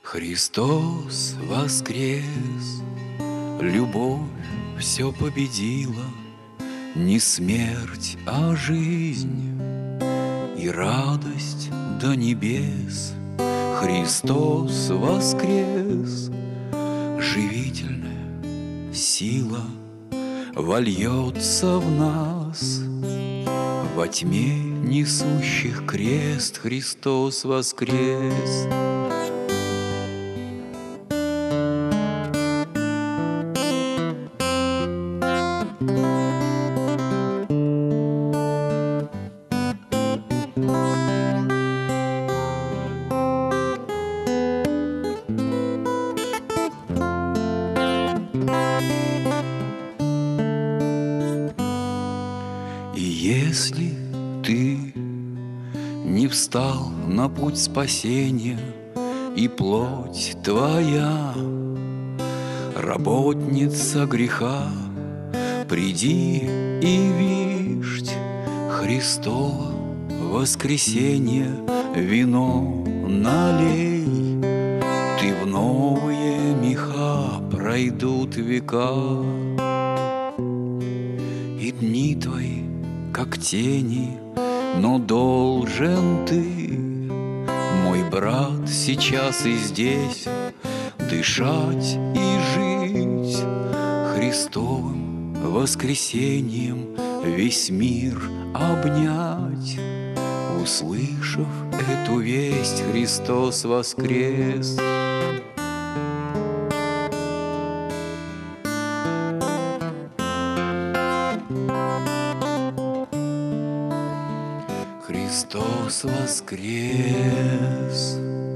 Христос воскрес, любовь все победила, не смерть, а жизнь и радость до небес. Христос воскрес, живительная сила вольется в нас. Во тьме несущих крест Христос воскрес. И если ты не встал на путь спасения, и плоть твоя работница греха, приди и вишь Христово воскресенье, вино налей. Ты в новые меха, пройдут века, и дни твои как тени, но должен ты, мой брат, сейчас и здесь дышать и жить Христовым воскресеньем, весь мир обнять. Услышав эту весть, Христос воскрес. Христос воскрес.